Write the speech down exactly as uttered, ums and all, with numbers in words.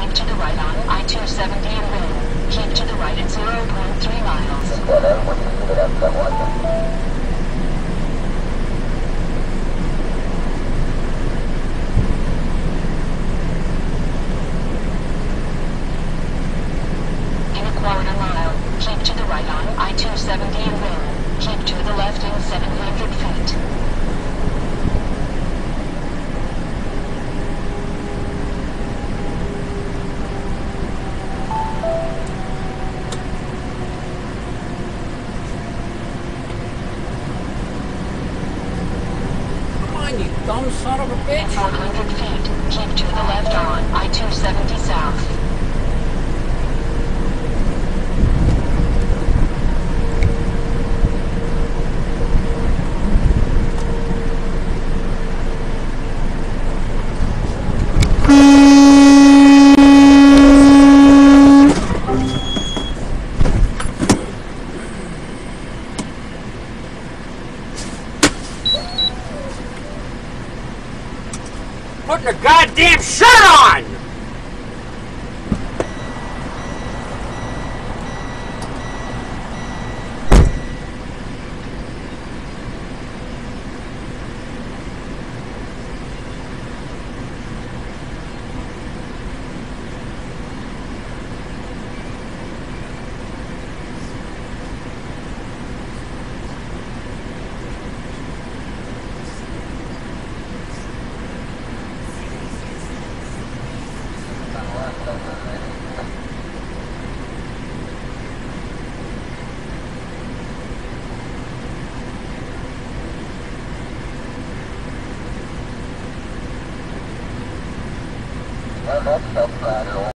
Keep to the right on I two seventy and Will. Keep to the right at zero point three miles. In a quarter mile, keep to the right on I two seventy and Will. Keep to the left in seven hundred feet. You dumb son of a bitch. four hundred feet, keep to the left on I two seventy south. Putting a goddamn shirt on!